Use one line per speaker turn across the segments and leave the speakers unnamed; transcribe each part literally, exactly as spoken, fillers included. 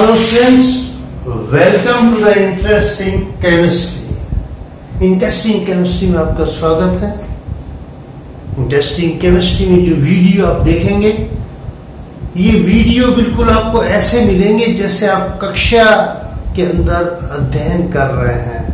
Hello students, welcome to the interesting chemistry. Interesting chemistry में आपका स्वागत है। Interesting chemistry में जो वीडियो आप देखेंगे, ये वीडियो बिल्कुल आपको ऐसे मिलेंगे जैसे आप कक्षा के अंदर अध्ययन कर रहे हैं।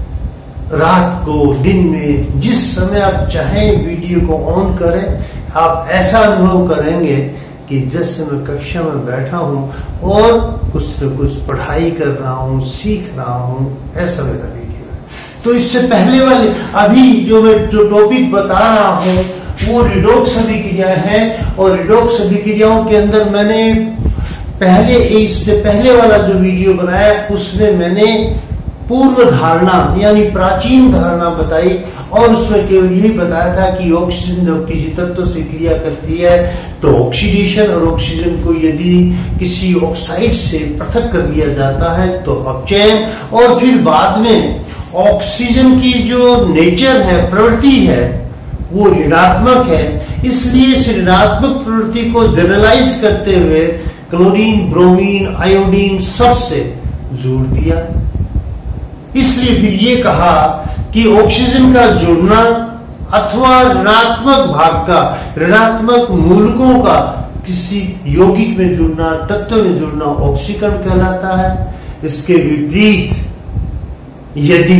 रात को, दिन में, जिस समय आप चाहें वीडियो को ऑन करें, आप ऐसा अनुभव करेंगे कि जैसे मैं कक्षा में बैठा हूं और कुछ न कुछ पढ़ाई कर रहा हूं, सीख रहा हूं, ऐसा मेरा वीडियो है। तो इससे पहले वाले अभी जो मैं जो टॉपिक बता रहा हूं वो रिडॉक्स अभिक्रिया है, और रिडॉक्स अभिक्रियाओं के अंदर मैंने पहले इससे पहले वाला जो वीडियो बनाया उसमें मैंने पूर्व धारणा यानी प्राचीन धारणा बताई, और उसमें केवल यही बताया था कि ऑक्सीजन जब किसी तत्व से क्रिया करती है तो ऑक्सीडेशन, और ऑक्सीजन को यदि किसी ऑक्साइड से पृथक कर लिया जाता है तो अपचयन, और फिर बाद में ऑक्सीजन की जो नेचर है, प्रवृत्ति है, वो ऋणात्मक है। इसलिए इस ऋणात्मक प्रवृत्ति को जनरलाइज करते हुए क्लोरीन, ब्रोमीन, आयोडीन सबसे जोड़ दिया। इसलिए फिर ये कहा कि ऑक्सीजन का जुड़ना अथवा ऋणात्मक भाग का, ऋणात्मक मूलकों का किसी यौगिक में जुड़ना, तत्व में जुड़ना ऑक्सीकरण कहलाता है। इसके विपरीत यदि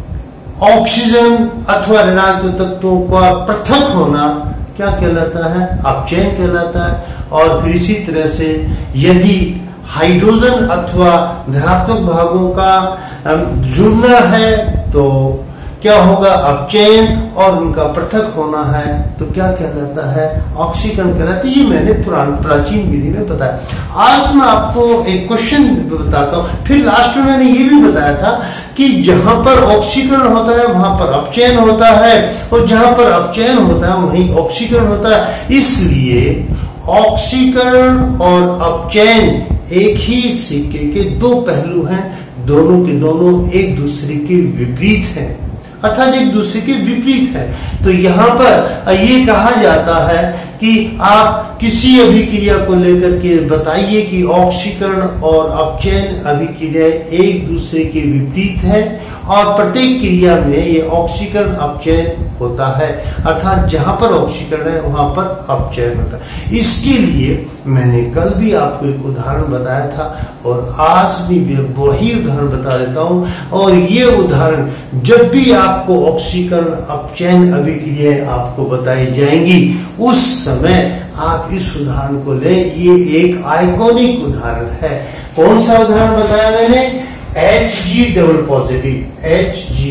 ऑक्सीजन अथवा ऋणात्मक तत्वों का पृथक होना क्या कहलाता है? अपचयन कहलाता है। और फिर इसी तरह से यदि हाइड्रोजन अथवा धनात्मक भागों का जुड़ना है तो क्या होगा? अपचयन, और उनका पृथक होना है तो क्या कहलाता है? ऑक्सीकरण कहलाता है। ये मैंने पुरान प्राचीन विधि में बताया। आज मैं आपको एक क्वेश्चन बताता हूँ। फिर लास्ट में मैंने ये भी बताया था कि जहां पर ऑक्सीकरण होता है वहां पर अपचयन होता है, और जहां पर अपचयन होता है वहीं ऑक्सीकरण होता है। इसलिए ऑक्सीकरण और अपचयन एक ही सिक्के के दो पहलू हैं, दोनों के दोनों एक दूसरे के विपरीत हैं, अर्थात एक दूसरे के विपरीत है। तो यहाँ पर ये कहा जाता है कि आप किसी अभिक्रिया को लेकर के बताइए कि ऑक्सीकरण और अपचयन अभिक्रिया एक दूसरे के विपरीत है, और प्रत्येक क्रिया में ये ऑक्सीकरण अपचयन होता है, अर्थात जहां पर ऑक्सीकरण है वहां पर अपचयन होता है। इसके लिए मैंने कल भी आपको एक उदाहरण बताया था, और आज भी वही उदाहरण बता देता हूं। और ये उदाहरण जब भी आपको ऑक्सीकरण अपचयन अभिक्रियाएं आपको बताई जाएंगी उस समय आप इस उदाहरण को ले। ये एक आइकॉनिक उदाहरण है। कौन सा उदाहरण बताया मैंने? H G double positive, H G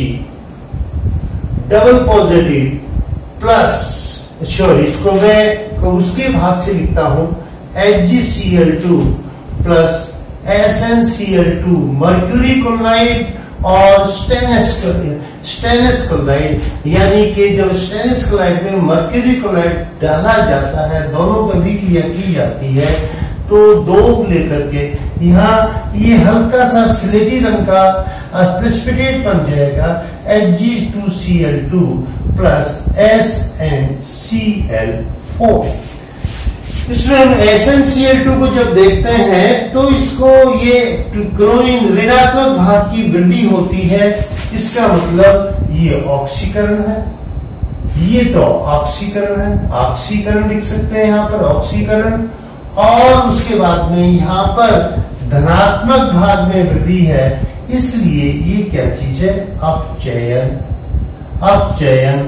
double positive plus, sorry इसको मैं उसके भाग से लिखता हूं, H G C L two plus S N C L two, mercury chloride और स्टेनलेस स्टेनलेस क्लोराइड, यानी कि जब स्टेनलेस क्लोराइड में मर्क्यूरी क्लोराइड डाला जाता है, दोनों पर भी क्रिया की जाती है, तो दो लेकर के यहाँ ये हल्का सा स्लेटी रंग का प्रेसिपिटेट बन जाएगा, H G two C L two plus S N C L four. इसमें हम S N C L two को जब देखते हैं तो इसको ये क्लोरीन ऋणात्मक भाग की वृद्धि होती है, इसका मतलब ये ऑक्सीकरण है, ये तो ऑक्सीकरण है, ऑक्सीकरण लिख सकते हैं यहाँ पर, ऑक्सीकरण। और उसके बाद में यहाँ पर धनात्मक भाग में वृद्धि है, इसलिए ये क्या चीज है? अपचयन, अपचयन,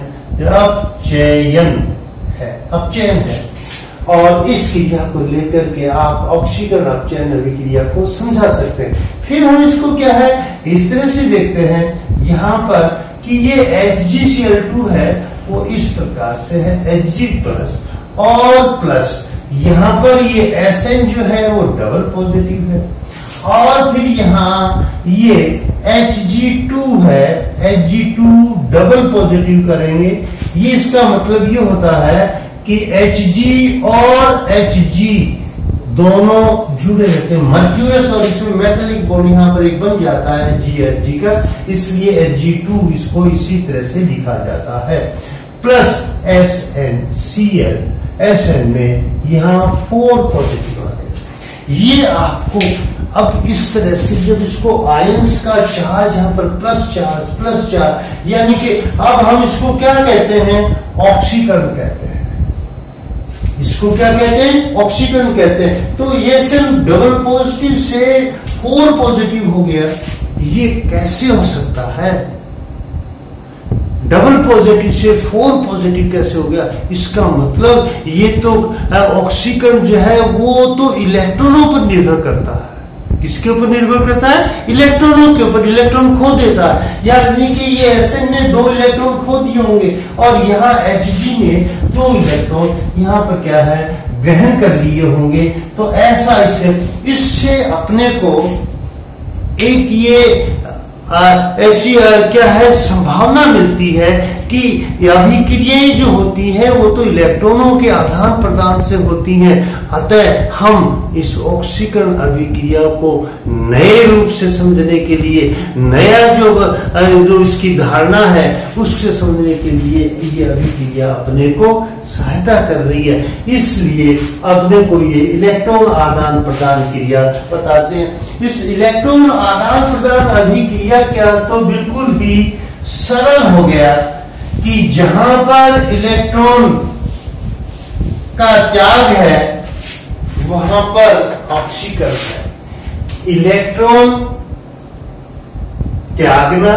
अपचयन है, अपचयन है। और इस क्रिया को लेकर के आप ऑक्सीकरण अपचयन अभिक्रिया को समझा सकते हैं। फिर हम इसको क्या है इस तरह से देखते हैं यहाँ पर कि ये H G C L two है, वो इस प्रकार से है, एच जी प्लस और प्लस यहाँ पर ये एस एन जो है वो डबल पॉजिटिव है, और फिर यहाँ ये एच जी टू है, H G two double positive करेंगे। ये इसका मतलब ये होता है कि एच जी और एच जी दोनों जुड़े रहते हैं, मर्क्यूरस, और इसमें मेटालिक बॉन्ड यहाँ पर एक बन जाता है जी एच जी का, इसलिए एच जी टू इसको इसी तरह से लिखा जाता है, plus S N C L, S N में यहाँ फोर पॉजिटिव आ गए। ये आपको अब इस तरह से जब इसको आयंस का चार्ज यहां पर प्लस चार्ज प्लस चार्ज, यानी कि अब हम इसको क्या कहते हैं, ऑक्सीकरण कहते हैं। इसको क्या कहते हैं, ऑक्सीकरण कहते हैं। तो ये सिर्फ डबल पॉजिटिव से फोर पॉजिटिव हो गया, ये कैसे हो सकता है? डबल पॉजिटिव से फोर पॉजिटिव कैसे हो गया? इसका मतलब ये तो ऑक्सीकरण जो है वो तो इलेक्ट्रॉनों पर निर्भर करता है। किसके ऊपर निर्भर करता है? इलेक्ट्रॉनों के ऊपर। इलेक्ट्रॉन खो देता है, यानी कि ये एसएन ने दो इलेक्ट्रॉन खो दिए होंगे और यहाँ एचजी ने दो इलेक्ट्रॉन यहाँ पर क्या है, ग्रहण कर लिए होंगे। तो ऐसा इसे इससे अपने को एक ये आ, ऐसी आ, क्या है संभावना मिलती है कि अभिक्रियाएं जो होती हैं वो तो इलेक्ट्रॉनों के आदान प्रदान से होती हैं। अतः हम इस ऑक्सीकरण अभिक्रिया को नए रूप से समझने के लिए, नया जो जो इसकी धारणा है उससे समझने के लिए ये अभिक्रिया अपने को सहायता कर रही है। इसलिए अपने को ये इलेक्ट्रॉन आदान प्रदान क्रिया बताते हैं। इस इलेक्ट्रॉन आदान प्रदान अभिक्रिया क्या तो बिल्कुल ही सरल हो गया कि जहां पर इलेक्ट्रॉन का त्याग है वहां पर ऑक्सीकरण है। इलेक्ट्रॉन त्यागना,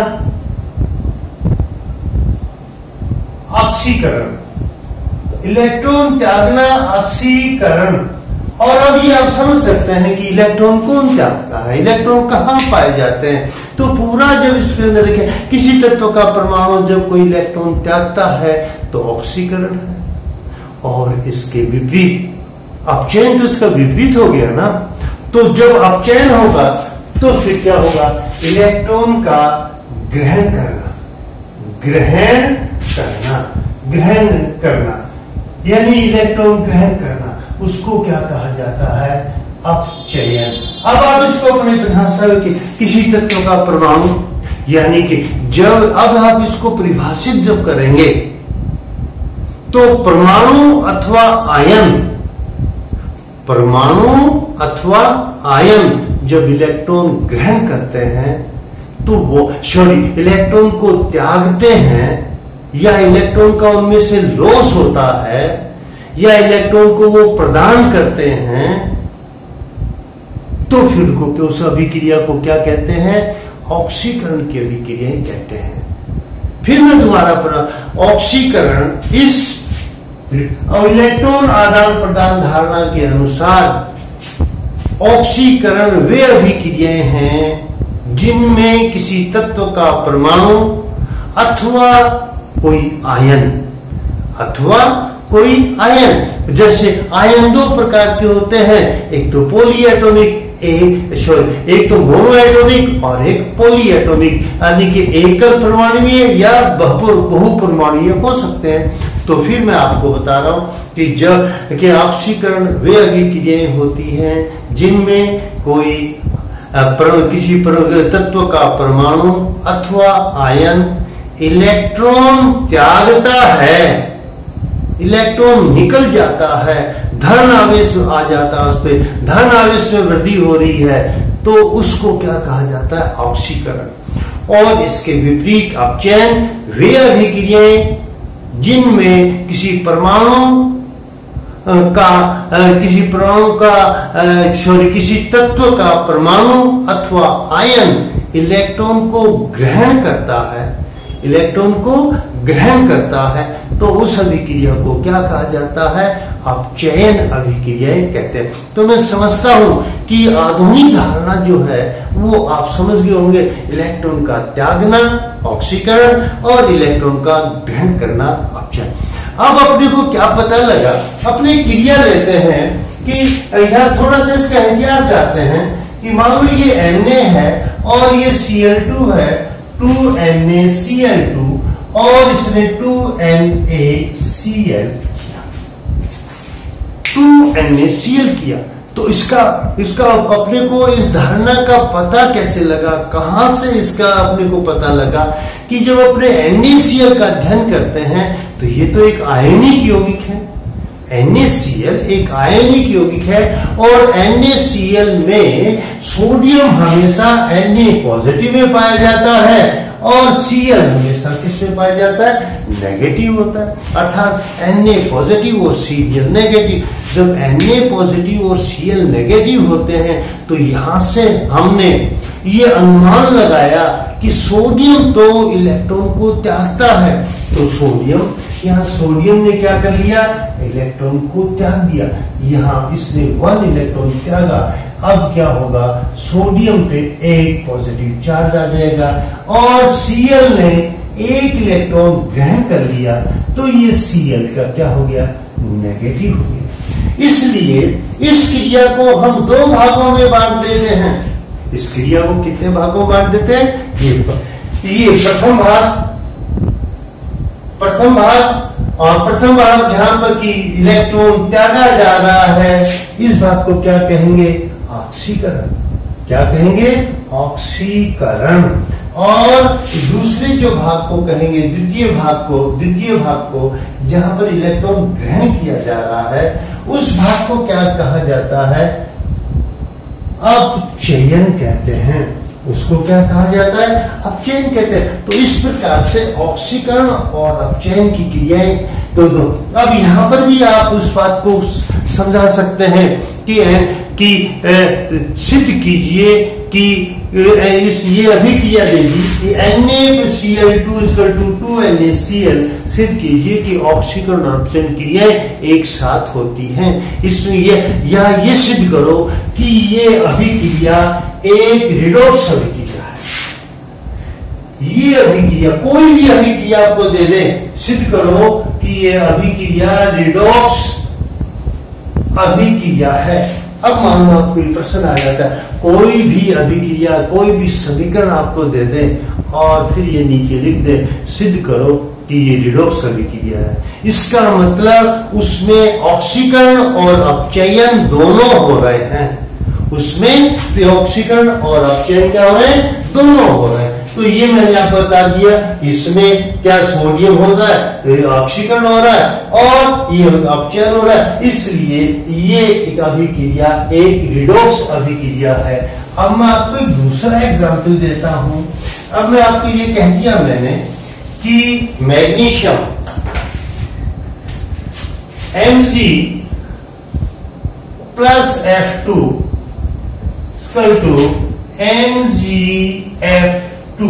ऑक्सीकरण, इलेक्ट्रॉन त्यागना, ऑक्सीकरण। और अब ये आप समझ सकते हैं कि इलेक्ट्रॉन कौन त्यागता है, इलेक्ट्रॉन कहाँ पाए जाते हैं। तो पूरा जब इसके अंदर लिखे किसी तत्व का परमाणु जब कोई इलेक्ट्रॉन त्यागता है तो ऑक्सीकरण है, और इसके विपरीत अपचयन तो इसका विपरीत हो गया ना। तो जब अपचयन होगा तो फिर क्या होगा, इलेक्ट्रॉन का ग्रहण करना, ग्रहण करना, ग्रहण करना, यानी इलेक्ट्रॉन ग्रहण करना, उसको क्या कहा जाता है, अपचयन। अब आप इसको अपने परिभाषा में किसी तत्व का परमाणु, यानी कि जब अब आप इसको परिभाषित जब करेंगे तो परमाणु अथवा आयन, परमाणु अथवा आयन जब इलेक्ट्रॉन ग्रहण करते हैं तो वो सॉरी इलेक्ट्रॉन को त्यागते हैं, या इलेक्ट्रॉन का उनमें से लॉस होता है, या इलेक्ट्रॉन को वो प्रदान करते हैं, तो फिर को उस अभिक्रिया को क्या कहते हैं, ऑक्सीकरण की अभिक्रियाएं कहते हैं। फिर मैं दोबारा पढ़ा, ऑक्सीकरण इस इलेक्ट्रॉन आदान प्रदान धारणा के अनुसार ऑक्सीकरण वे अभिक्रियाएं हैं जिनमें किसी तत्व का परमाणु अथवा कोई आयन, अथवा कोई आयन, जैसे आयन दो प्रकार के होते हैं, एक तो पॉली एटॉमिक, एक सॉरी एक तो मोनो एटॉमिक और एक पॉली एटॉमिक, यानी कि एकल परमाणुीय या बहुपरमाणुीय हो सकते हैं। तो फिर मैं आपको बता रहा हूं कि जब कि ऑक्सीकरण वे अभिक्रियाएं होती हैं जिनमें कोई पर, किसी पर, तत्व का परमाणु अथवा आयन इलेक्ट्रॉन त्यागता है, इलेक्ट्रॉन निकल जाता है, धन आवेश आ जाता है, उस पर धन आवेश में वृद्धि हो रही है, तो उसको क्या कहा जाता है, ऑक्सीकरण। और इसके विपरीत अपचयन वे अभिक्रियाएं जिनमें किसी परमाणु का किसी परमाणु का सॉरी किसी तत्व का परमाणु अथवा आयन इलेक्ट्रॉन को ग्रहण करता है, इलेक्ट्रॉन को ग्रहण करता है, तो उस अभिक्रिया को क्या कहा जाता है, अपचयन अभिक्रियाएं कहते हैं। तो मैं समझता हूं कि आधुनिक धारणा जो है वो आप समझ गए होंगे, इलेक्ट्रॉन का त्यागना ऑक्सीकरण और इलेक्ट्रॉन का ग्रहण करना अपचयन। अब अपने को क्या पता लगा, अपने क्रिया लेते हैं कि यहां थोड़ा सा इसका इतिहास जानते हैं कि मान लो ये Na है और ये सी एल टू है, two N A C L two, और इसने two N A C L किया, two N A C L किया। तो इसका इसका अपने को इस धारणा का पता कैसे लगा, कहां से इसका अपने को पता लगा कि जब अपने एन ए सी एल का अध्ययन करते हैं तो ये तो एक आयनिक यौगिक है, NaCl एक आयनिक यौगिक है और NaCl में सोडियम हमेशा Na पॉजिटिव में पाया जाता है और Cl हमेशा किस में पाया जाता है, नेगेटिव होता है। अर्थात Na पॉजिटिव और Cl नेगेटिव। जब Na पॉजिटिव और Cl नेगेटिव होते हैं तो यहां से हमने ये अनुमान लगाया कि सोडियम तो इलेक्ट्रॉन को त्यागता है, तो सोडियम यहाँ सोडियम ने क्या कर लिया, इलेक्ट्रॉन को त्याग दिया। यहाँ इसने वन इलेक्ट्रॉन त्यागा। अब क्या होगा, सोडियम पे एक पॉजिटिव चार्ज आ जाएगा और Cl ने एक इलेक्ट्रॉन ग्रहण कर लिया, तो ये Cl का क्या हो गया, नेगेटिव हो गया। इसलिए इस क्रिया को हम दो भागों में बांट देते हैं। इस क्रिया को कितने भागों में बांट देते हैं, ये ये प्रथम भाग प्रथम भाग और प्रथम भाग जहां पर कि इलेक्ट्रॉन त्यागा जा रहा है, इस भाग को क्या कहेंगे, ऑक्सीकरण। क्या कहेंगे, ऑक्सीकरण। और दूसरे जो भाग को कहेंगे, द्वितीय भाग को द्वितीय भाग को जहां पर इलेक्ट्रॉन ग्रहण किया जा रहा है, उस भाग को क्या कहा जाता है, अपचयन कहते हैं। उसको क्या कहा जाता है, अपचयन कहते हैं। तो इस प्रकार से ऑक्सीकरण और अपचयन की क्रियाएं दो दो। अब यहाँ पर भी आप उस बात को समझा सकते हैं कि कि सिद्ध कीजिए कि इस ये अभिक्रिया देगी कि NaCl2 = टू NaCl। सिद्ध कीजिए कि ऑक्सीकरण और अपचयन क्रियाएं एक साथ होती हैं। इसलिए या ये सिद्ध करो कि ये अभिक्रिया एक रिडॉक्स अभिक्रिया है। ये अभिक्रिया, कोई भी अभिक्रिया आपको दे दे, सिद्ध करो कि ये अभिक्रिया रिडॉक्स अभिक्रिया है। अब मान लो आपको प्रश्न आ जाता है, कोई भी अभिक्रिया, कोई भी समीकरण आपको दे दे और फिर ये नीचे लिख दे, सिद्ध करो कि ये रिडॉक्स अभिक्रिया है। इसका मतलब उसमें ऑक्सीकरण और अपचयन दोनों हो रहे हैं। उसमें ऑक्सीकरण और अपचयन क्या हो रहे हैं, दोनों हो रहे हैं। तो ये मैंने आपको बता दिया, इसमें क्या सोडियम हो रहा है, ऑक्सीकरण हो रहा है और ये अपचयन हो रहा है। इसलिए ये एक अभिक्रिया एक रिडॉक्स अभिक्रिया है। अब मैं आपको एक दूसरा एग्जाम्पल देता हूं। अब मैं आपको ये कह दिया मैंने कि magnesium Mg plus F two equal to M G F two.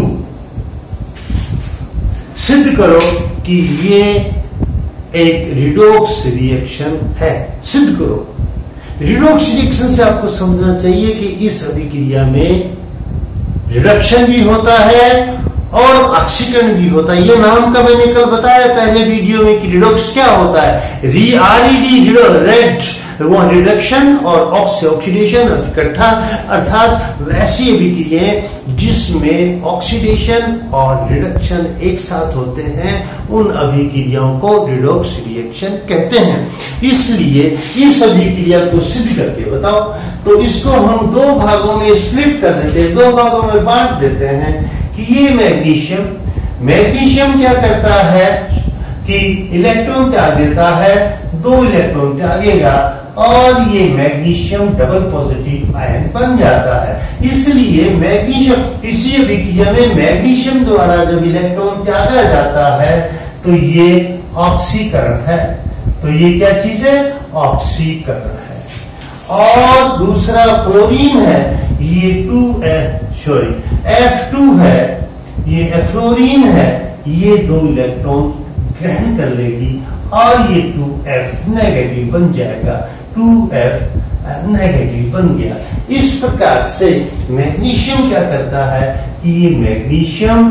सिद्ध करो कि ये एक रिडॉक्स रिएक्शन है। सिद्ध करो। रिडॉक्स रिएक्शन से आपको समझना चाहिए कि इस अभिक्रिया में रिडक्शन भी होता है और ऑक्सीकरण भी होता है। ये नाम का मैंने कल बताया पहले वीडियो में कि रिडॉक्स क्या होता है, re R E D red, वो रिडक्शन और ऑक्सीडेशन इकट्ठा, अर्थात वैसी अभिक्रियाएं जिसमें ऑक्सीडेशन और रिडक्शन एक साथ होते हैं, उन अभिक्रियाओं को रिडॉक्स रिएक्शन कहते हैं। इसलिए इस अभिक्रिया को सिद्ध करके बताओ। तो इसको हम दो भागों में स्प्लिट कर देते हैं, दो भागों में बांट देते हैं कि ये मैग्नीशियम मैग्नीशियम क्या करता है कि इलेक्ट्रॉन त्याग देता है, दो इलेक्ट्रॉन त्यागेगा और ये मैग्नीशियम डबल पॉजिटिव आयन बन जाता है। इसलिए मैग्नीशियम, इसी अभिक्रिया में मैग्नीशियम द्वारा जब इलेक्ट्रॉन त्यागा जाता है तो ये ऑक्सीकरण है। तो ये क्या चीज है, ऑक्सीकरण है। और दूसरा फ्लोरीन है, ये टू सॉरी एफ टू है, ये फ्लोरीन है, ये दो इलेक्ट्रॉन ग्रहण कर लेगी और ये टू एफ नेगेटिव बन जाएगा। टू एफ नेगेटिव बन गया। इस प्रकार से मैग्नीशियम क्या करता है कि ये मैग्नीशियम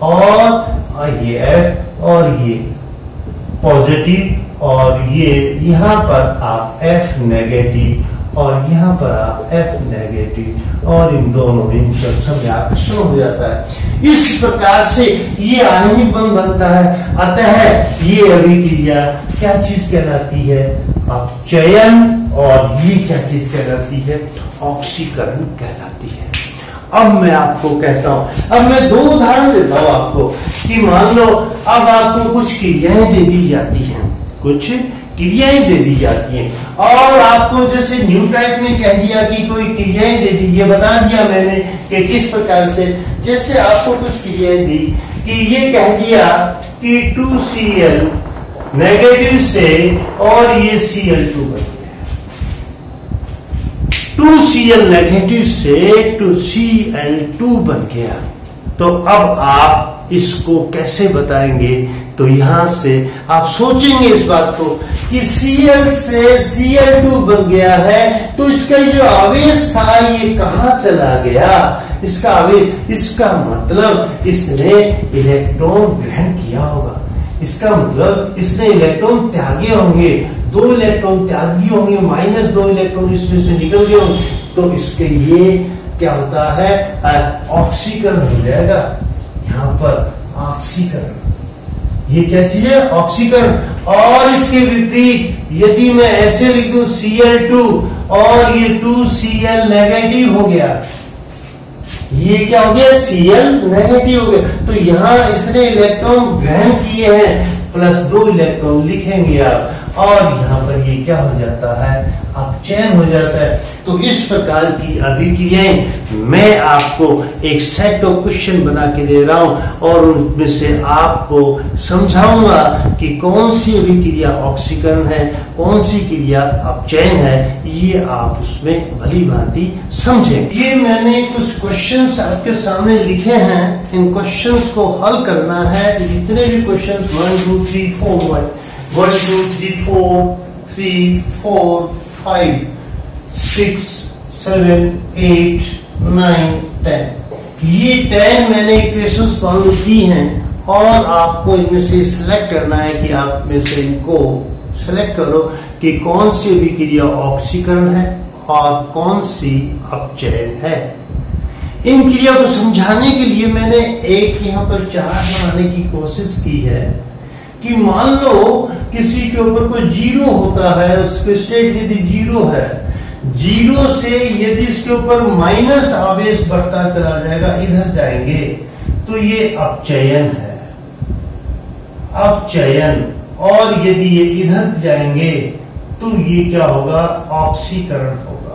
और ये एफ और ये पॉजिटिव और ये यहां पर आप एफ नेगेटिव और यहाँ पर आप एफ नेगेटिव और इन दोनों में सब आकर्षण हो जाता है। इस प्रकार से ये आयनिक बंध बनता है। अतः ये अभिक्रिया क्या चीज कहलाती है, अपचयन, और ये क्या चीज कहलाती है, ऑक्सीकरण कहलाती है। अब मैं आपको कहता हूं, अब मैं दो उदाहरण देता हूं आपको कि मान लो अब आपको कुछ क्रियाएं दे दी जाती हैं, कुछ क्रियाएं दे दी जाती हैं। और आपको जैसे न्यू टाइप में कह दिया कि कोई क्रियाएं दे दी, ये बता दिया मैंने कि किस प्रकार से। जैसे आपको कुछ क्रियाएं दी कि ये कह दिया कि टू सी एल नेगेटिव से और ये सी एल टू बन गया, टू सी एल नेगेटिव से टू सी एल टू बन गया। तो अब आप इसको कैसे बताएंगे? तो यहां से आप सोचेंगे इस बात को कि Cl से सी एल टू बन गया है, तो इसका जो आवेश था ये कहां चला गया? इसका आवेश, इसका मतलब इसने इलेक्ट्रॉन ग्रहण किया होगा। इसका मतलब इसने इलेक्ट्रॉन त्यागे होंगे, दो इलेक्ट्रॉन त्यागी होंगे, माइनस दो इलेक्ट्रॉन इसमें से निकल गए होंगे। तो इसके ये क्या होता है? ऑक्सीकरण हो जाएगा। यहां पर ऑक्सीकरण, ये क्या चीज है? ऑक्सीकरण। और इसके विपरीत यदि मैं ऐसे लिख दूं सी एल टू और ये टू सी एल नेगेटिव हो गया, ये क्या हो गया? सी एल नेगेटिव हो गया। तो यहां इसने इलेक्ट्रॉन ग्रहण किए हैं, प्लस दो इलेक्ट्रॉन लिखेंगे आप, और यहां पर ये क्या हो जाता है? अपचयन हो जाता है। तो इस प्रकार की अभिक्रियाएं मैं आपको एक सेट ऑफ क्वेश्चन बना के दे रहा हूं और उनमें से आपको समझाऊंगा कि कौन सी अभिक्रिया ऑक्सीकरण है, कौन सी क्रिया अपचयन है, ये आप उसमें भली भांति समझें। ये मैंने कुछ क्वेश्चंस आपके सामने लिखे हैं, इन क्वेश्चंस को हल करना है। जितने भी questions one two three four one one two three four three four five six seven eight nine ten, ये टेन मैंने इक्वेशंस फॉलो की हैं और आपको इनमें से सिलेक्ट करना है कि आप में से इनको सिलेक्ट करो कि कौन सी अभिक्रिया ऑक्सीकरण है और कौन सी अपचयन है। इन क्रिया को समझाने के लिए मैंने एक यहाँ पर चार्ट बनाने की कोशिश की है कि मान लो किसी के ऊपर कोई जीरो होता है, उसके स्टेट यदि जीरो है, जीरो से यदि इसके ऊपर माइनस आवेश बढ़ता चला जाएगा, इधर जाएंगे तो ये अपचयन है, अपचयन। और यदि ये इधर जाएंगे तो ये क्या होगा? ऑक्सीकरण होगा,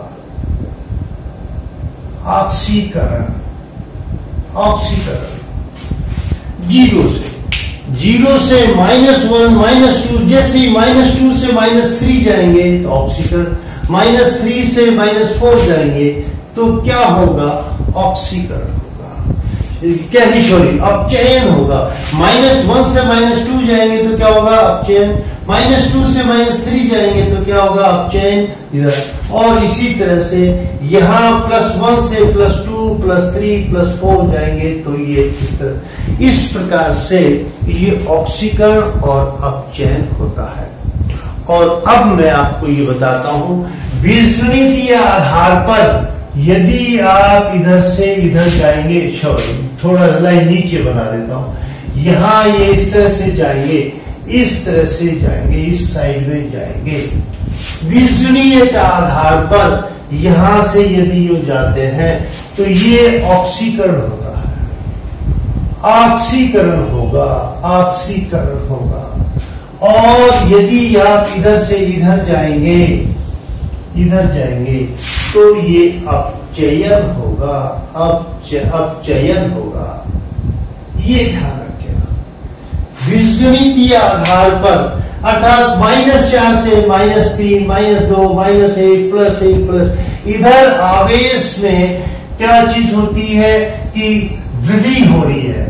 ऑक्सीकरण, ऑक्सीकरण। जीरो से जीरो से माइनस वन माइनस टू, जैसे ही माइनस टू से माइनस थ्री जाएंगे तो ऑक्सीकरण, माइनस थ्री से माइनस फोर जाएंगे तो क्या होगा? ऑक्सीकरण होगा, क्या नहीं सॉरी अपचयन होगा। माइनस वन से माइनस टू जाएंगे तो क्या होगा? अपचयन। माइनस टू से माइनस थ्री जाएंगे तो क्या होगा? अपचयन इधर। और इसी तरह से यहां प्लस वन से plus two plus three plus four जाएंगे तो ये इस तरह, इस प्रकार से ये ऑक्सीकरण और अपचयन होता है। और अब मैं आपको ये बताता हूं, बीजगणितीय आधार पर यदि आप इधर से इधर जाएंगे, सॉरी थोड़ा लाइन नीचे बना देता हूं, यहां ये इस तरह से जाएंगे, इस तरह से जाएंगे, इस साइड में जाएंगे। बीजगणितीय के आधार पर यहां से यदि ये जाते हैं तो ये ऑक्सीकरण होता है, ऑक्सीकरण होगा, ऑक्सीकरण होगा। और यदि आप इधर से इधर जाएंगे, इधर जाएंगे तो ये अपचयन होगा, अपचयन होगा। ये ध्यान रखिएगा। बीजगणितीय आधार पर अर्थात माइनस चार से माइनस तीन माइनस दो माइनस एक प्लस एक प्लस, इधर आवेश में क्या चीज होती है कि वृद्धि हो रही है,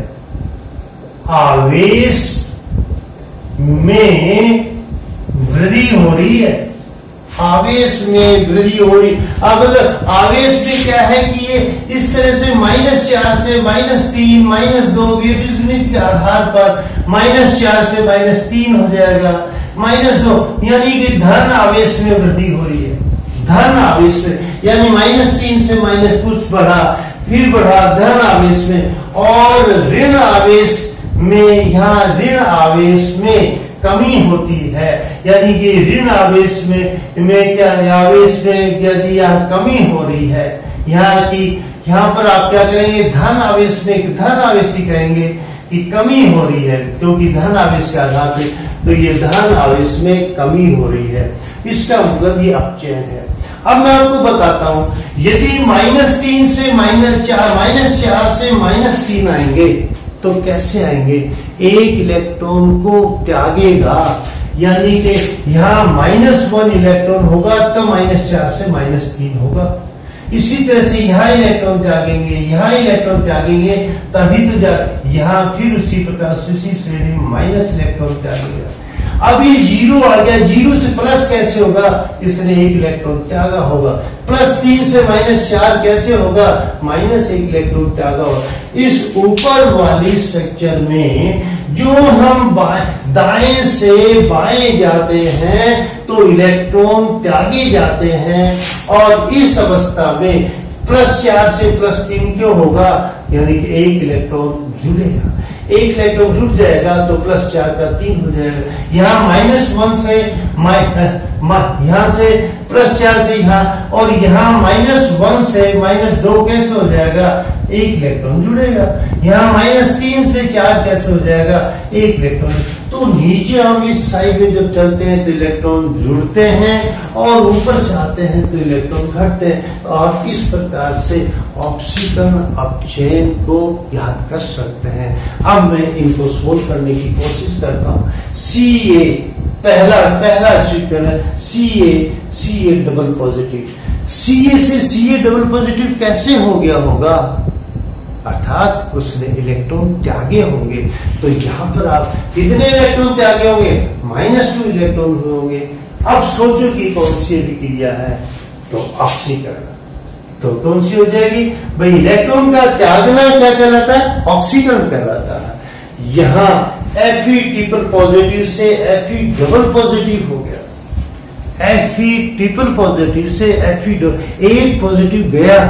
आवेश में वृद्धि हो रही है, आवेश में वृद्धि हो रही। अब आवेश में क्या है कि ये इस तरह से माइनस चार से माइनस तीन माइनस दो, ये बीजगणित के आधार पर माइनस चार से माइनस तीन हो जाएगा, माइनस दो, यानी कि धन आवेश में वृद्धि हो रही है, धन आवेश में, यानी माइनस तीन से माइनस कुछ बढ़ा, फिर बढ़ा धन आवेश में। और ऋण आवेश में, यहाँ ऋण आवेश में कमी होती है, यानी कि ऋण आवेश में में क्या आवेश में यदि यहाँ कमी हो रही है, यहाँ की यहाँ पर आप क्या करेंगे? धन आवेश में धन आवेश ही कहेंगे कि कमी हो रही है, क्योंकि धन आवेश के आधार पे। तो ये धन आवेश में कमी हो रही है, इसका मतलब ये अपचयन है। अब मैं आपको बताता हूं, यदि माइनस तीन से माइनस चार माइनस चार से माइनस तीन आएंगे तो कैसे आएंगे? एक इलेक्ट्रॉन को त्यागेगा, यानी कि यहां माइनस वन इलेक्ट्रॉन होगा तो माइनस चार से माइनस तीन होगा। इसी तरह से यहां इलेक्ट्रॉन त्यागेंगे, यहां इलेक्ट्रॉन त्यागेंगे, तभी तो जा यहां फिर उसी प्रकार से इसी श्रेणी में माइनस इलेक्ट्रॉन त्यागेगा। अब ये जीरो आ गया, जीरो से प्लस कैसे होगा? इसने एक इलेक्ट्रॉन त्यागा होगा। प्लस तीन से माइनस चार कैसे होगा? माइनस एक इलेक्ट्रॉन त्यागा होगा। इस ऊपर वाली स्ट्रक्चर में जो हम दाएं से बाएं जाते हैं तो इलेक्ट्रॉन त्यागे जाते हैं, और इस अवस्था में प्लस चार से प्लस तीन क्यों होगा? यानी कि एक इलेक्ट्रॉन जुड़ेगा, एक इलेक्ट्रॉन जुड़ जाएगा तो प्लस चार का तीन हो जाएगा। यहाँ माइनस वन से यहाँ से प्लस चार से यहाँ, और यहाँ माइनस वन से माइनस दो कैसे हो जाएगा? एक इलेक्ट्रॉन जुड़ेगा। यहाँ माइनस तीन से चार कैसे हो जाएगा? एक इलेक्ट्रॉन। तो नीचे हम इस साइड में जब चलते हैं तो इलेक्ट्रॉन जुड़ते हैं, और ऊपर से आते हैं तो इलेक्ट्रॉन घटते हैं। और इस प्रकार से ऑक्सीकरण अपचयन को याद कर सकते हैं। अब मैं इनको सोल्व करने की कोशिश करता हूँ। सी ए पहला पहला चित्र है, सी ए सी ए डबल पॉजिटिव। सी ए से सी ए डबल पॉजिटिव कैसे हो गया होगा? अर्थात उसने इलेक्ट्रॉन त्यागे होंगे। तो यहाँ पर आप कितने इलेक्ट्रॉन त्यागे होंगे? माइनस टू इलेक्ट्रॉन होंगे। अब सोचो कि कौन सी अभिक्रिया है? तो ऑक्सीकरण। तो कौन सी हो जाएगी भाई? इलेक्ट्रॉन का त्यागना क्या कहलाता है? ऑक्सीकरण कहलाता है। यहाँ Fe ट्रिपल पॉजिटिव से Fe डबल पॉजिटिव हो गया। Fe ट्रिपल पॉजिटिव से Fe डबल, एक पॉजिटिव गया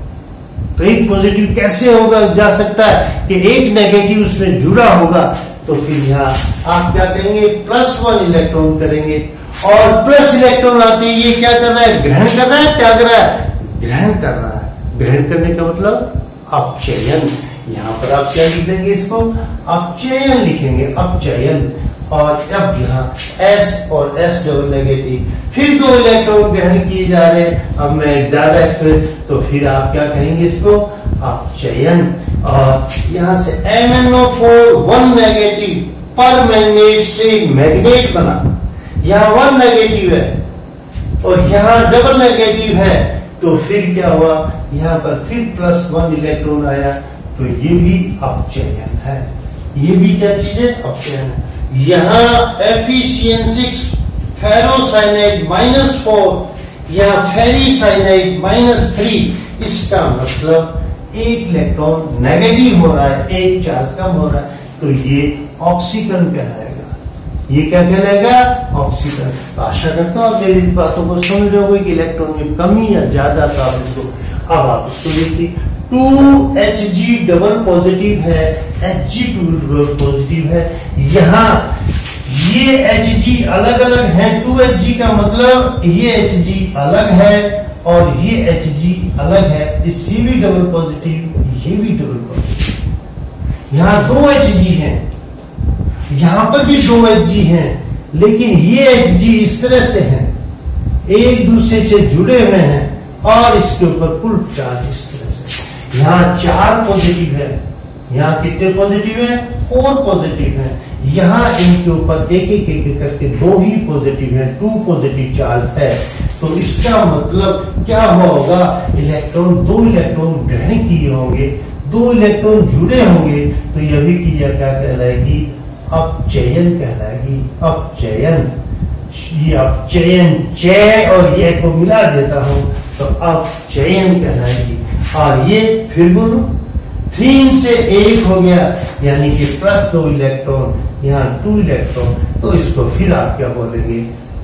तो एक पॉजिटिव कैसे होगा जा सकता है कि एक नेगेटिव उसमें जुड़ा होगा। तो फिर यहाँ आप क्या करेंगे? प्लस वन इलेक्ट्रॉन करेंगे, और प्लस इलेक्ट्रॉन आते ही ये क्या कर रहा है? ग्रहण कर रहा है, त्याग रहा है? ग्रहण कर रहा है। ग्रहण करने का मतलब अपचयन। यहाँ पर आप क्या लिख देंगे? इसको अपचयन लिखेंगे, अपचयन। और अब यहाँ S और S डबल नेगेटिव, फिर दो इलेक्ट्रॉन ग्रहण किए जा रहे हैं। अब मैं ज्यादा एक्सप्रेस, तो फिर आप क्या कहेंगे? इसको अपचयन। और यहाँ से M N O four one negative पर मैग्नेट से मैग्नेट बना। यहाँ वन नेगेटिव है और यहाँ डबल नेगेटिव है, तो फिर क्या हुआ? यहाँ पर फिर प्लस वन इलेक्ट्रॉन आया, तो ये भी अपचयन है। ये भी क्या चीज है? अपचयन है। यहाँ Fe C N six ferrocyanide minus four, यहाँ फेरीसाइनाइड माइनस थ्री। इसका मतलब एक इलेक्ट्रॉन नेगेटिव हो रहा है, एक चार्ज कम हो रहा है, तो ये ऑक्सीकरण कहलाएगा। ये क्या कहलाएगा? ऑक्सीकरण। आशा करता हूँ आप मेरी बातों को समझ रहे होंगे कि इलेक्ट्रॉन में कमी या ज्यादा था। आप इसको अब आप इसको देखिए, two H G double positive है, H G two double positive है। यहाँ ये एच जी अलग अलग है। टू एच जी का मतलब ये एच जी अलग है और ये एच जी अलग है। इससे भी डबल पॉजिटिव, ये भी डबल पॉजिटिव। यहाँ दो एच जी है, यहाँ पर भी दो एच जी है, लेकिन ये एच जी इस तरह से है, एक दूसरे से जुड़े हुए हैं, और इसके ऊपर कुल चार्ज इस तरह से। यहाँ चार पॉजिटिव है, यहाँ कितने पॉजिटिव है? फोर पॉजिटिव है। यहाँ इनके ऊपर एक एक एक करके दो ही पॉजिटिव है, टू पॉजिटिव चार्ज है। तो इसका मतलब क्या होगा? इलेक्ट्रॉन दो इलेक्ट्रॉन ग्रहण किए होंगे, दो इलेक्ट्रॉन जुड़े होंगे, तो यह भी क्रिया क्या कहलाएगी? अपचयन कहलाएगी। अपचयन। ये अपचयन चय और ये को मिला देता हूं तो अपचयन कहलाएगी। और ये फिर बोलो, तीन से एक हो गया, यानी कि प्लस दो इलेक्ट्रॉन, यहाँ टू इलेक्ट्रॉन, तो इसको फिर आप क्या बोलेंगे?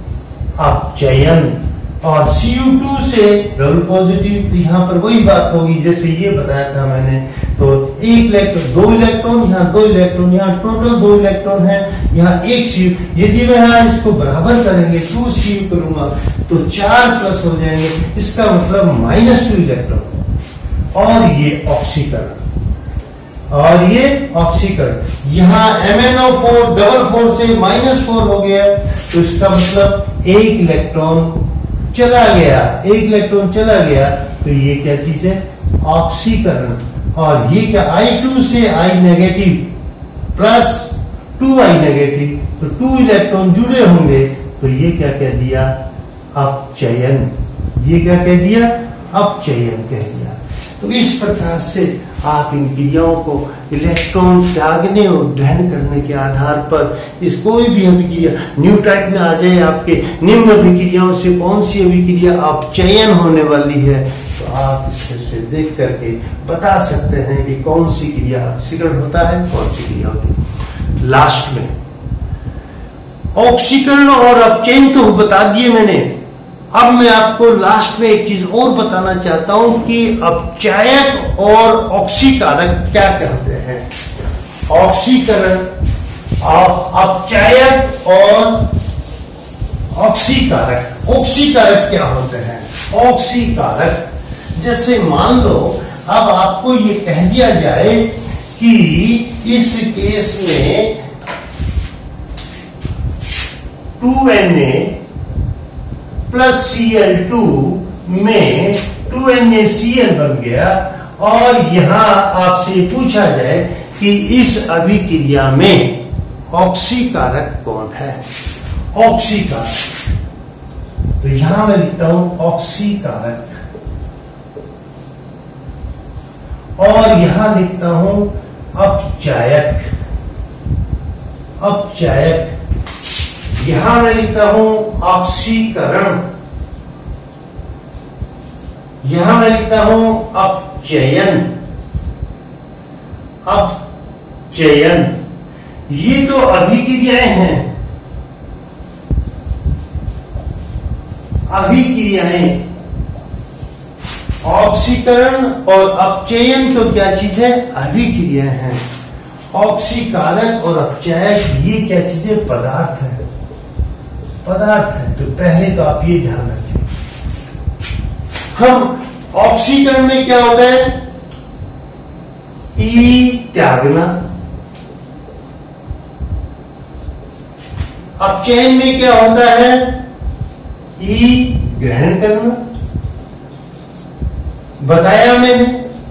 अपचयन। और सी यू टू से डबल पॉजिटिव, तो यहाँ पर वही बात होगी जैसे ये बताया था मैंने। तो एक इलेक्ट्रॉन, दो इलेक्ट्रॉन, यहाँ दो इलेक्ट्रॉन, यहाँ टोटल दो इलेक्ट्रॉन है, यहाँ एक सी यू। यदि मैं यहाँ इसको बराबर करेंगे, टू सी यू करूंगा, तो चार प्लस हो जाएंगे, इसका मतलब माइनस टू इलेक्ट्रॉन। और ये ऑक्सीकरण, और ये ऑक्सीकरण। यहाँ M N O four double four से माइनस फोर हो गया, तो इसका मतलब एक इलेक्ट्रॉन चला गया, एक इलेक्ट्रॉन चला गया, तो ये क्या चीज है? ऑक्सीकरण। और ये क्या? आई टू से I negative plus two I negative, तो टू इलेक्ट्रॉन जुड़े होंगे, तो ये क्या कह दिया? अपचयन। ये क्या कह दिया? अपचयन कह दिया। तो इस प्रकार से आप इन क्रियाओं को इलेक्ट्रॉन त्यागने और ग्रहण करने के आधार पर इस कोई भी अभिक्रिया न्यूटाइप में आ जाए, आपके निम्न अभिक्रियाओं से कौन सी अभिक्रिया अपचयन होने वाली है, तो आप इसमें से देख करके बता सकते हैं कि कौन सी क्रिया ऑक्सीकरण होता है, कौन सी क्रिया होती है। लास्ट में ऑक्सीकरण और अपचयन तो बता दिए मैंने। अब मैं आपको लास्ट में एक चीज और बताना चाहता हूं कि अपचायक और ऑक्सीकारक क्या कहते हैं। ऑक्सीकरण और अपचायक और ऑक्सीकारक। ऑक्सीकारक क्या होते हैं? ऑक्सीकारक जैसे मान लो अब आपको ये कह दिया जाए कि इस केस में two N A plus C L two में two N A C L बन गया, और यहां आपसे पूछा जाए कि इस अभिक्रिया में ऑक्सीकारक कौन है? ऑक्सीकारक, तो यहां मैं लिखता हूं ऑक्सीकारक, और यहां लिखता हूं अपचायक। अपचायक यहां मैं लिखता हूं ऑक्सीकरण, यहां मैं लिखता हूं अपचयन। अपचयन ये तो अभिक्रियाएं हैं, अभिक्रियाएं। ऑक्सीकरण और अपचयन तो क्या चीज है? अभिक्रिया है। ऑक्सीकारक और अपचायक ये क्या चीज है? पदार्थ है, पदार्थ है। तो पहले तो आप ये ध्यान रखें, हम ऑक्सीकरण में क्या होता है? ई त्यागना। अपचयन में क्या होता है? ई ग्रहण करना। बताया मैंने।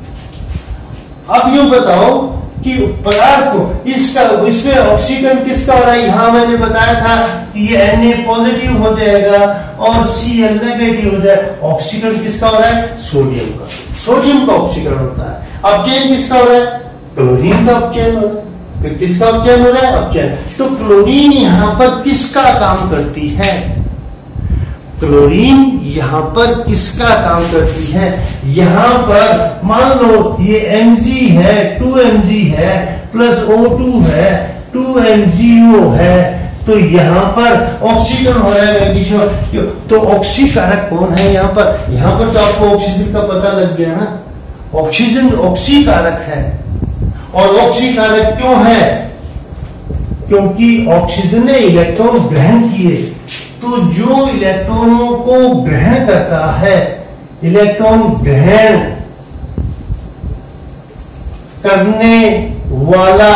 अब यूं बताओ कि पदार्थ को इसका इसमें ऑक्सीकरण किसका हो रहा है? यहां मैंने बताया था कि ये एन ए पॉजिटिव हो जाएगा और सी एल नेगेटिव हो जाए। ऑक्सीकरण किसका हो रहा है? सोडियम का। सोडियम का ऑक्सीकरण होता है। अपचयन किसका हो रहा है? क्लोरीन का अपचयन हो रहा है। किसका अपचयन हो रहा है? अपचयन। तो क्लोरीन यहां पर किसका काम करती है? क्लोरीन यहां पर किसका काम करती है? यहां पर मान लो ये Mg है, टू एम जी है, प्लस ओ टू है, टू एम जी ओ है, तो यहां पर ऑक्सीकरण हो रहा है मैग्नीशियम। तो ऑक्सीकारक कौन है यहां पर? यहां पर तो आपको ऑक्सीजन का पता लग गया ना। ऑक्सीजन ऑक्सीकारक है। और ऑक्सीकारक क्यों है? क्योंकि ऑक्सीजन ने इलेक्ट्रॉन ग्रहण किए। तो जो इलेक्ट्रॉनों को ग्रहण करता है, इलेक्ट्रॉन ग्रहण करने वाला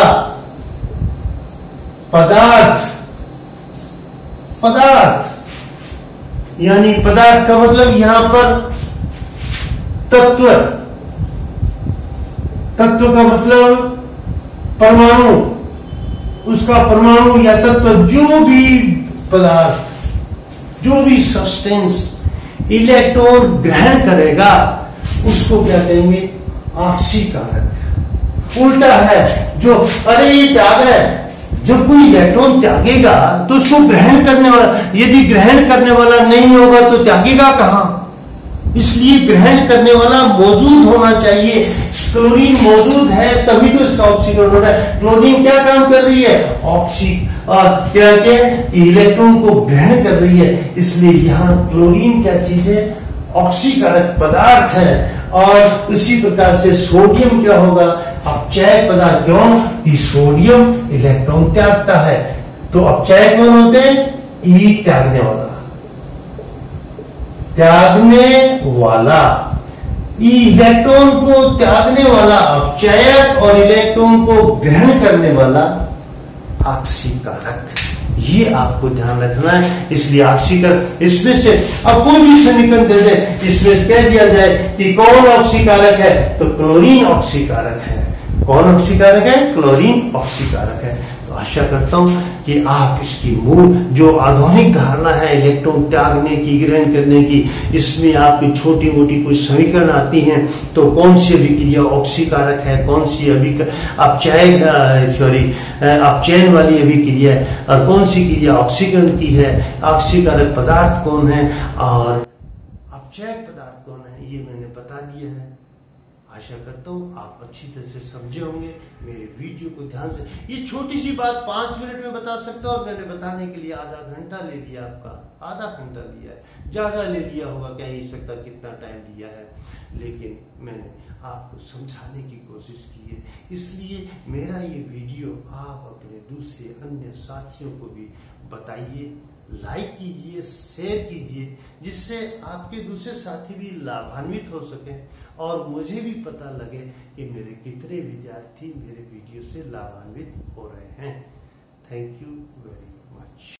पदार्थ, पदार्थ यानी पदार्थ का मतलब यहां पर तत्व, तत्व का मतलब परमाणु, उसका परमाणु या तत्व, जो भी पदार्थ, जो भी सब्सटेंस इलेक्ट्रॉन ग्रहण करेगा उसको क्या कहेंगे? ऑक्सीकारक। उल्टा है, जो अरे ये त्याग है, जब कोई इलेक्ट्रॉन त्यागेगा तो उसको ग्रहण करने वाला, यदि ग्रहण करने वाला नहीं होगा तो त्यागेगा कहां? इसलिए ग्रहण करने वाला मौजूद होना चाहिए। क्लोरीन मौजूद है तभी तो इसका ऑक्सीकरण हो रहा है। क्लोरीन क्या काम कर रही है? ऑक्सी क्या क्या इलेक्ट्रॉन को ग्रहण कर रही है। इसलिए यहां क्लोरीन क्या चीज है? ऑक्सीकारक पदार्थ है। और उसी प्रकार से सोडियम क्या होगा? अपचायक पदार्थ। क्यों कि सोडियम इलेक्ट्रॉन त्यागता है। तो अपचायक कौन होते हैं? ई त्यागने वाला, त्यागने वाला इलेक्ट्रॉन को त्यागने वाला अपचयक और इलेक्ट्रॉन को ग्रहण करने वाला ऑक्सीकारक, ये आपको ध्यान रखना है। इसलिए ऑक्सीकारक, इसमें से अब कोई भी समीकरण दे दे, इसमें कह दिया जाए कि कौन ऑक्सीकारक है, तो क्लोरीन ऑक्सीकारक है। कौन ऑक्सीकारक है? क्लोरीन ऑक्सीकारक है। तो आशा करता हूं कि आप इसकी मूल जो आधुनिक धारणा है इलेक्ट्रॉन त्यागने की, ग्रहण करने की, इसमें आपकी छोटी मोटी कोई समीकरण आती हैं तो कौन सी अभिक्रिया ऑक्सीकारक है, कौन सी अपचय सॉरी अपचयन वाली अभिक्रिया है, और कौन सी क्रिया ऑक्सीकरण की है, ऑक्सीकारक पदार्थ कौन है और अपचयक पदार्थ कौन है, ये मैंने बता दिया है। आशा करता हूँ आप अच्छी तरह से समझे होंगे। मेरे वीडियो को ध्यान से, ये छोटी सी बात पांच मिनट में बता सकता हूँ, और मैंने बताने के लिए आधा घंटा ले लिया, आपका आधा घंटा लिया है, ज्यादा ले लिया होगा, कह नहीं सकता कितना टाइम दिया है, लेकिन मैंने आपको समझाने की कोशिश की है। इसलिए मेरा ये वीडियो आप अपने दूसरे अन्य साथियों को भी बताइए, लाइक कीजिए, शेयर कीजिए, जिससे आपके दूसरे साथी भी लाभान्वित हो सके और मुझे भी पता लगे कि मेरे कितने विद्यार्थी मेरे वीडियो से लाभान्वित हो रहे हैं। Thank you very much.